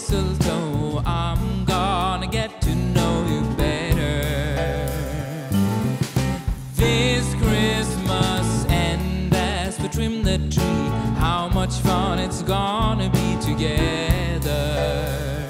mistletoe, I'm gonna get to know you better this Christmas. And as we trim the tree, how much fun it's gonna be together.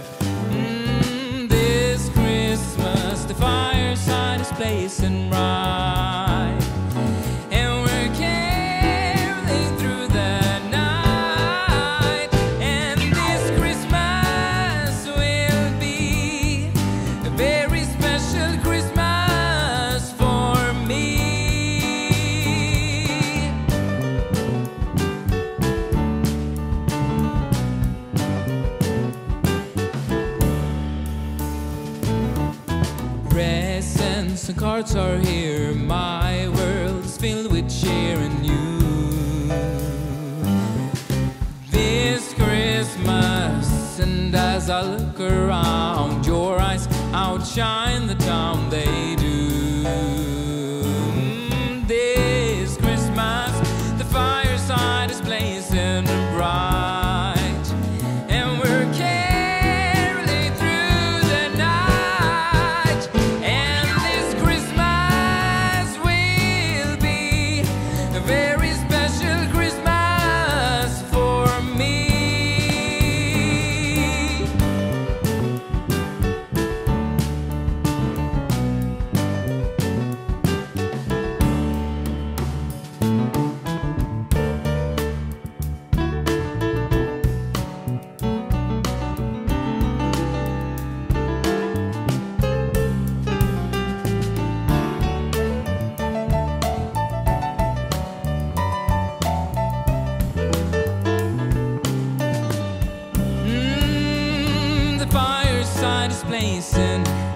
This Christmas the fireside is blazing bright, and we're caroling through the night. And this Christmas will be a very special Christmas for me. Presents and cards are here, my world is filled with cheer and you. This Christmas, and as I look around, your eyes outshine the town, they do. This Christmas, the fireside is blazing bright, and we're caroling through the night. And this Christmas will be a very special Christmas for me. The fireside is blazing,